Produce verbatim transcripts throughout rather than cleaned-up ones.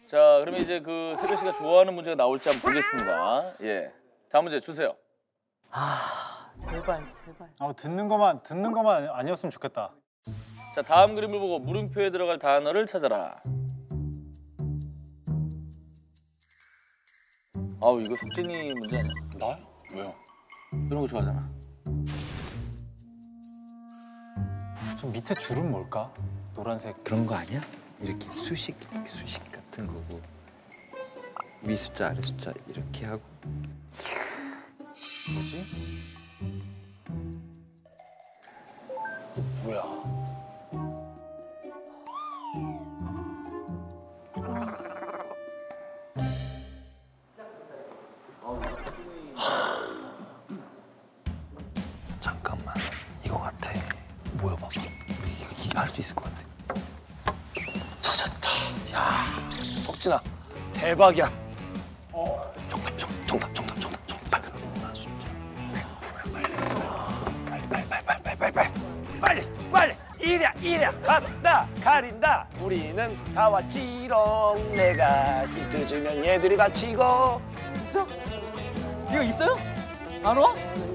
자, 그러면 이제 그 세별 씨가 좋아하는 문제가 나올지 한번 보겠습니다. 예. 다음 문제 주세요. 아, 제발, 제발. 아, 듣는 것만 듣는 것만 아니었으면 좋겠다. 자, 다음 그림을 보고 물음표에 들어갈 단어를 찾아라. 아우, 이거 석진이 문제 아니야? 나요? 왜요? 이런 거 좋아하잖아. 저 밑에 줄은 뭘까? 노란색. 그런 거 아니야? 이렇게 수식, 수식 같은 거고 위 숫자, 아래 숫자 이렇게 하고. 뭐지? 뭐야? 잠깐만, 이거 같아. 뭐야, 봐봐. 이거 할 수 있을 것 같아. 찾았다. 야, 석진아, 대박이야. 어, 정답, 정답, 정답, 정답, 정답, 정답. 빨리, 빨리, 빨리, 빨리, 빨리, 빨리, 빨리, 빨리 빨리 이랴 이랴 간다 가린다 우리는 다 왔지롱 내가 힌트 주면 얘들이 맞히고. 진짜? 이거 있어요? 안 와?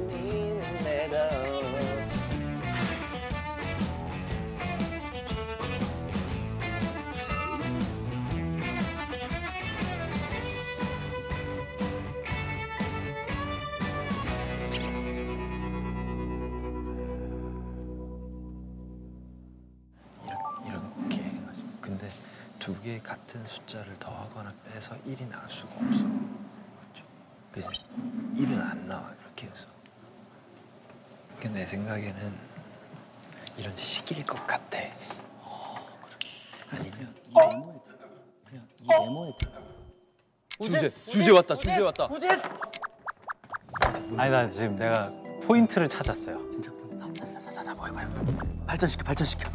이렇게 해가지고. 근데 두 개 같은 숫자를 더하거나 빼서 일이 나올 수가 없어. 그렇죠? 그지? 일은 안 나와, 그렇게 해서. 그러니까 내 생각에는 이런 식일 것 같아. 어, 그래. 아니면 이 메모에 들어. 그냥 이 메모에 들어. 우재, 주제 왔다, 주제 왔다. 우재스! 아니, 나 지금 내가 포인트를 찾았어요. 진짜 포인트. 자자자자, 뭐야, 뭐야. 발전시켜, 발전시켜.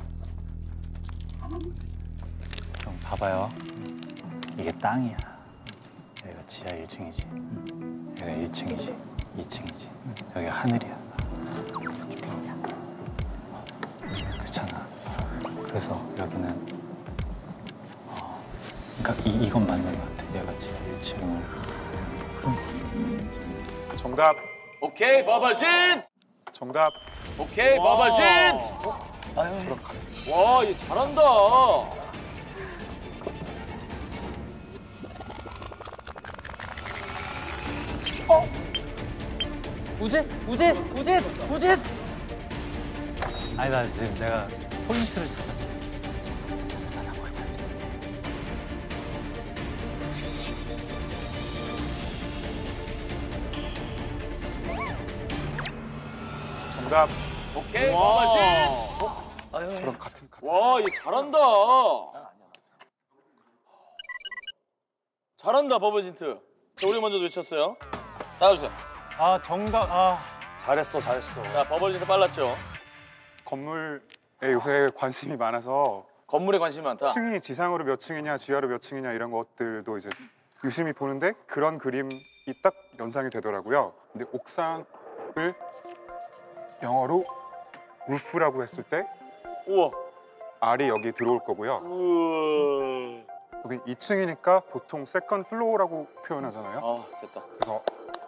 형, 봐봐요. 이게 땅이야. 여기가 지하 일 층이지. 여기가 일 층이지. 이 층이지. 여기가 하늘이야. 그렇잖아. 그래서 여기는 어, 그러니까 이, 이건 맞는 것 같아. 얘가 지하 일 층을. 그럼 정답. 오케이, 버벌진! 정답. 오케이, 버벌진! 저랑 같은. 와, 얘 잘한다. 우재, 우재, 우재, 우재스! 아니, 나 지금 내가 포인트를 찾았어. 자자자자, 뭐야, 뭐야. 정답. 오케이, 버벌진! 저랑 같은 같은. 와, 얘 잘한다. 잘한다, 버벌진트. 자, 우리 먼저 외쳤어요. 따라주세요. 아, 정답. 아. 잘했어 잘했어. 자, 버벌진트 빨랐죠. 건물에 요새 관심이 많아서 건물에 관심이 많다. 층이 지상으로 몇 층이냐, 지하로 몇 층이냐 이런 것들도 이제 유심히 보는데 그런 그림이 딱 연상이 되더라고요. 근데 옥상을 영어로 루프라고 했을 때 우와. R이 여기 들어올 거고요. 우와. 여기 이 층이니까 보통 세컨 플로어라고 표현하잖아요. 아, 됐다. 그래서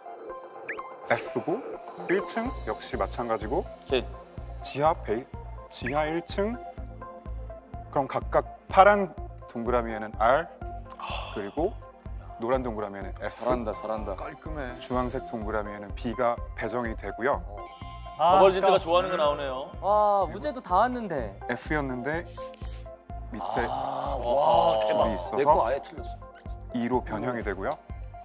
F고 일 층 역시 마찬가지고 오케이. 지하 베이 지하 일 층 그럼 각각 파란 동그라미에는 R 그리고 노란 동그라미에는 F 잘한다, 잘한다. 깔끔해. 주황색 동그라미에는 B가 배정이 되고요. 아, 버벌진트가 아까 좋아하는 거 나오네요. 와, 우재도 다 왔는데. F였는데 밑에 아, 와, 줄이 대박. 있어서 내거 아예 틀렸어. E로 변형이 되고요.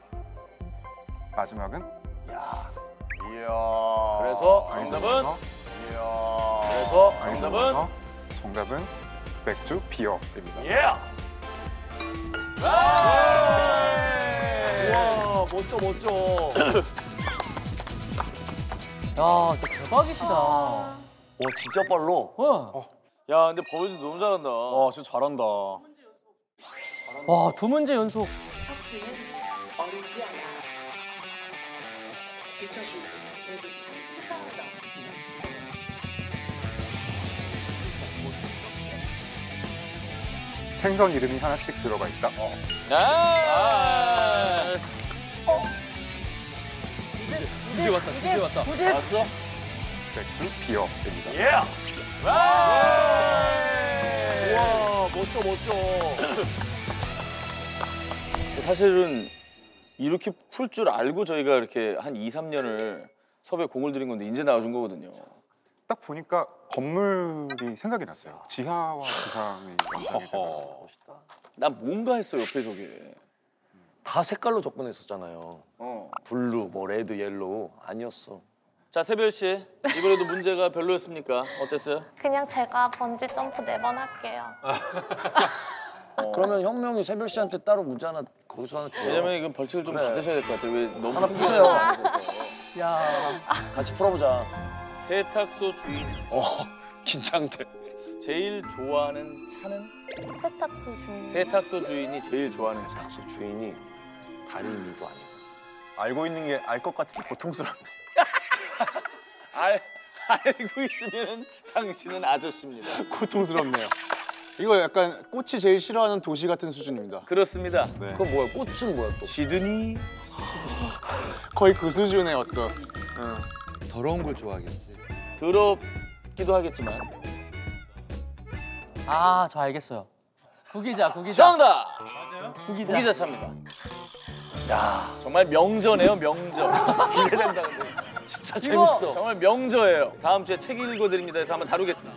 마지막은 이야. 이야. 그래서 I로 정답은? 넘어서 이야. 그래서 I로 정답은? 넘어서 정답은 백주 비어입니다. 예. 와, 멋져, 멋져. 야, 진짜 대박이시다. 와 진짜 빨로. 와, 야, 근데 버벌진트 너무 잘한다. 와 진짜 잘한다. 와, 두 문제 연속. 석진은 어리지 않아. 주석이 되게 참 수상하다. 생선 이름이 하나씩 들어가 있다. 아. 이제 왔다. 이제 왔다. 알았어? 맥주, 비어 됩니다. 예. 와. 우와 멋져 멋져. 사실은 이렇게 풀 줄 알고 저희가 이렇게 한 이, 삼 년을 섭외 공을 들인 건데 이제 나와준 거거든요. 딱 보니까 건물이 생각이 났어요. 지하와 지상의 연상이 되더라고요. 난 뭔가 했어 옆에 저게. 다 색깔로 접근했었잖아요. 어. 블루, 뭐 레드, 옐로우 아니었어. 자 세별 씨 이번에도 문제가 별로였습니까? 어땠어요? 그냥 제가 번지 점프 네 번 할게요. 그러면 혁명이 세별 씨한테 따로 문제 하나 거기서 하나 줘요. 왜냐면 이건 벌칙을 좀 그래. 받으셔야 될 것 같아요. 왜 너무 하나 큰 푸세요. 거 하셔서. 야 같이 풀어보자. 세탁소 주인 어 긴장돼. 제일 좋아하는 차는? 세탁소 주인. 세탁소 주인이 제일 좋아하는 차. 세탁소 주인이 달인이도 아니고. 알고 있는 게 알 것 같은데 고통스럽네. 알, 알고 있으면 당신은 아저씨입니다. 고통스럽네요. 이거 약간 꽃이 제일 싫어하는 도시 같은 수준입니다. 그렇습니다. 네. 그건 뭐야? 꽃은 뭐야 또? 시드니 거의 그 수준의 어떤. 더러운 걸 좋아하겠지. 더럽기도 하겠지만 아, 저 알겠어요. 구기자, 구기자. 정답! 구기자. 구기자차입니다. 야 정말 명저네요 명저. 기대된다 근데. 진짜 재밌어. 정말 명저예요. 다음 주에 책 읽어드립니다 해서 한번 다루겠습니다.